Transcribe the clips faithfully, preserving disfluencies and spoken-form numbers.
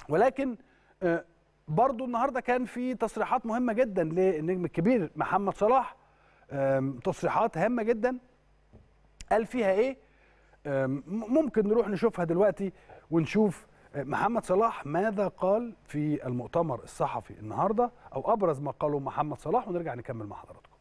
ولكن برضو النهارده كان في تصريحات مهمه جدا للنجم الكبير محمد صلاح، تصريحات هامه جدا. قال فيها ايه؟ ممكن نروح نشوفها دلوقتي ونشوف محمد صلاح ماذا قال في المؤتمر الصحفي النهارده، او ابرز ما قاله محمد صلاح، ونرجع نكمل مع حضراتكم.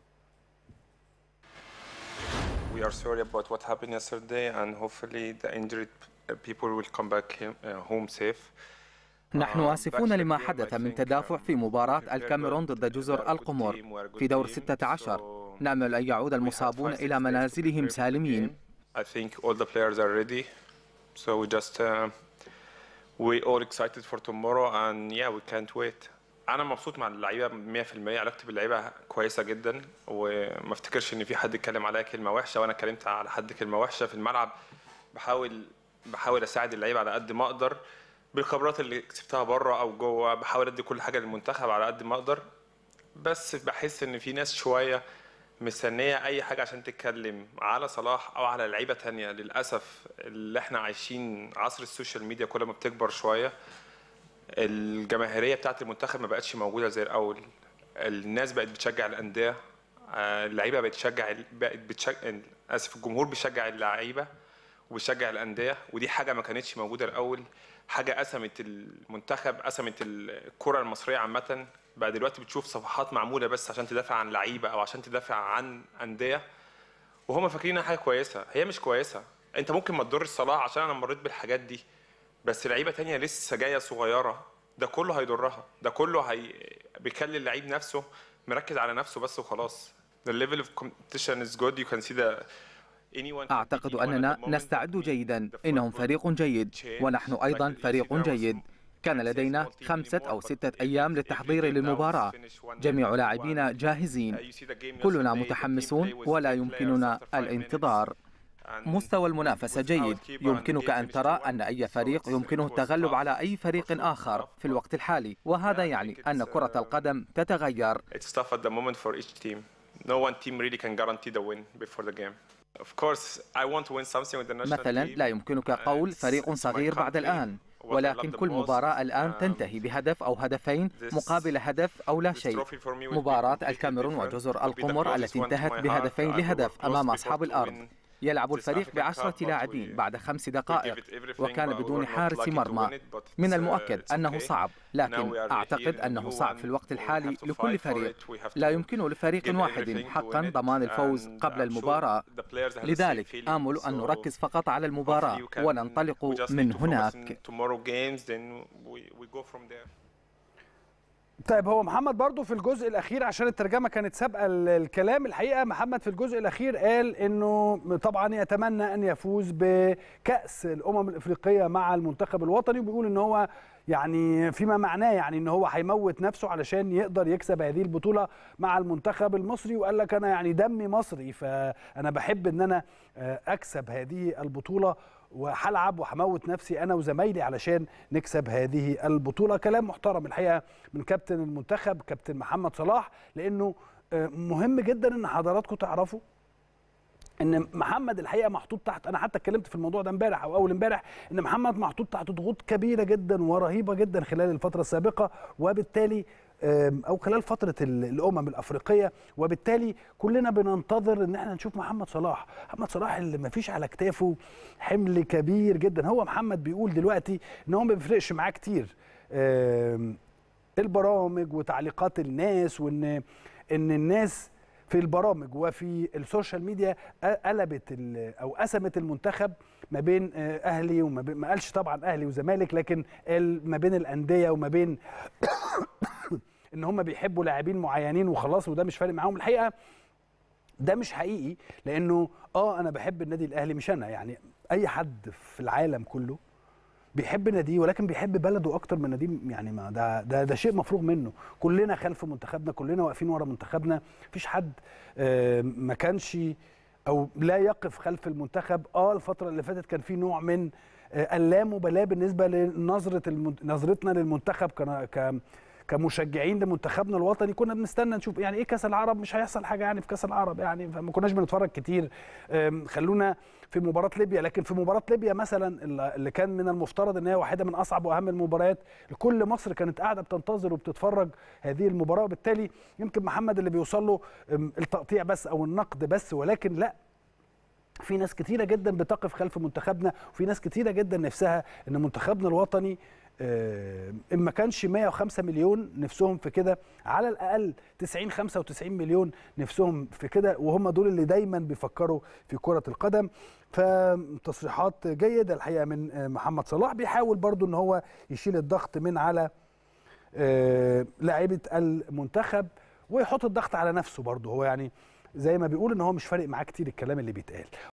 We are sorry about what happened yesterday and hopefully the injured people will come back home safe. نحن آسفون لما حدث من تدافع في مباراة الكاميرون ضد جزر القمر في دور ستة عشر. نأمل أن يعود المصابون إلى منازلهم سالمين. I think all the players are ready, so we just uh, we all excited for tomorrow and yeah we can't wait. أنا مبسوط مع اللعيبة مية في المية، علاقتي باللعيبة كويسة جدا، وما افتكرش إن في حد اتكلم عليا كلمة وحشة وأنا اتكلمت على حد كلمة وحشة في الملعب. بحاول بحاول أساعد اللعيبة على قد ما أقدر بالخبرات اللي كسبتها بره أو جوه، بحاول أدي كل حاجة للمنتخب على قد ما أقدر، بس بحس إن في ناس شوية مستنية أي حاجة عشان تتكلم على صلاح أو على لعيبة تانية. للأسف اللي احنا عايشين عصر السوشيال ميديا، كل ما بتكبر شوية الجماهيرية بتاعت المنتخب ما بقتش موجودة زي الأول. الناس بقت بتشجع الأندية، اللعيبة بقت بتشجع بقت بتشجع آسف الجمهور بيشجع اللعيبة وبيشجع الأندية، ودي حاجة ما كانتش موجودة الأول. حاجة قسمت المنتخب، قسمت الكرة المصرية عامة. بقى دلوقتي بتشوف صفحات معمولة بس عشان تدافع عن لعيبة أو عشان تدافع عن أندية، وهم فاكرين حاجة كويسة. هي مش كويسة. أنت ممكن ما تضرش صلاح عشان أنا مريت بالحاجات دي، بس لعيبة تانية لسه جاية صغيرة ده كله هيضرها. ده كله هي بيخلي اللعيب نفسه مركز على نفسه بس وخلاص. The level of competition is good. You can see the أعتقد أننا نستعد جيدا. إنهم فريق جيد ونحن أيضا فريق جيد. كان لدينا خمسة أو ستة أيام للتحضير للمباراة. جميع لاعبينا جاهزين، كلنا متحمسون ولا يمكننا الانتظار. مستوى المنافسة جيد. يمكنك أن ترى أن أي فريق يمكنه التغلب على أي فريق آخر في الوقت الحالي، وهذا يعني أن كرة القدم تتغير. مثلا لا يمكنك قول فريق صغير بعد الآن، ولكن كل مباراة الآن تنتهي بهدف أو هدفين مقابل هدف أو لا شيء. مباراة الكاميرون وجزر القمر التي انتهت بهدفين لهدف أمام أصحاب الأرض، يلعب الفريق بعشرة لاعبين بعد خمس دقائق وكان بدون حارس مرمى. من المؤكد أنه صعب، لكن أعتقد أنه صعب في الوقت الحالي لكل فريق. لا يمكن لفريق واحد حقا ضمان الفوز قبل المباراة، لذلك آمل أن نركز فقط على المباراة وننطلق من هناك. طيب هو محمد برضو في الجزء الأخير، عشان الترجمة كانت سابقة الكلام، الحقيقة محمد في الجزء الأخير قال إنه طبعا يتمنى أن يفوز بكأس الأمم الإفريقية مع المنتخب الوطني، وبيقول إن هو يعني فيما معناه يعني إن هو هيموت نفسه علشان يقدر يكسب هذه البطولة مع المنتخب المصري. وقال لك أنا يعني دمي مصري، فأنا بحب إن أنا أكسب هذه البطولة وهلعب وهموت نفسي انا وزمايلي علشان نكسب هذه البطوله. كلام محترم الحقيقه من كابتن المنتخب كابتن محمد صلاح، لانه مهم جدا ان حضراتكم تعرفوا ان محمد الحقيقه محطوط تحت، انا حتى اتكلمت في الموضوع ده امبارح او اول امبارح، ان محمد محطوط تحت ضغوط كبيره جدا ورهيبه جدا خلال الفتره السابقه، وبالتالي او خلال فتره الامم الافريقيه، وبالتالي كلنا بننتظر ان احنا نشوف محمد صلاح. محمد صلاح اللي ما فيش على كتافه حمل كبير جدا. هو محمد بيقول دلوقتي ان هو ما بيفرقش معاه كتير البرامج وتعليقات الناس، وان ان الناس في البرامج وفي السوشيال ميديا قلبت او قسمت المنتخب ما بين اهلي وما بين، ما قالش طبعا اهلي وزمالك، لكن قال ما بين الانديه وما بين ان هم بيحبوا لاعبين معينين وخلاص، وده مش فارق معاهم. الحقيقه ده مش حقيقي، لانه اه انا بحب النادي الاهلي، مش انا يعني، اي حد في العالم كله بيحب ناديه، ولكن بيحب بلده اكتر من ناديه. يعني ما ده ده ده شيء مفروغ منه. كلنا خلف منتخبنا، كلنا واقفين ورا منتخبنا، مفيش حد آه ما كانش او لا يقف خلف المنتخب. اه الفتره اللي فاتت كان في نوع من آه اللامبالاه بالنسبه لنظره المن... نظرتنا للمنتخب ك... ك... كمشجعين لمنتخبنا الوطني كنا بنستنى نشوف يعني ايه كاس العرب، مش هيحصل حاجه يعني في كاس العرب يعني، فما كناش بنتفرج كتير. خلونا في مباراه ليبيا، لكن في مباراه ليبيا مثلا اللي كان من المفترض ان هي واحده من اصعب واهم المباريات، كل مصر كانت قاعده بتنتظر وبتتفرج هذه المباراه، وبالتالي يمكن محمد اللي بيوصل له التقطيع بس او النقد بس، ولكن لا، في ناس كتيره جدا بتقف خلف منتخبنا، وفي ناس كتيره جدا نفسها ان منتخبنا الوطني إن ما كانش مية وخمسة مليون نفسهم في كده، على الأقل تسعين خمسة وتسعين مليون نفسهم في كده، وهم دول اللي دايما بيفكروا في كرة القدم. فتصريحات جيدة الحقيقة من محمد صلاح، بيحاول برضو ان هو يشيل الضغط من على لاعيبة المنتخب ويحط الضغط على نفسه برضو. هو يعني زي ما بيقول ان هو مش فارق معاه كتير الكلام اللي بيتقال.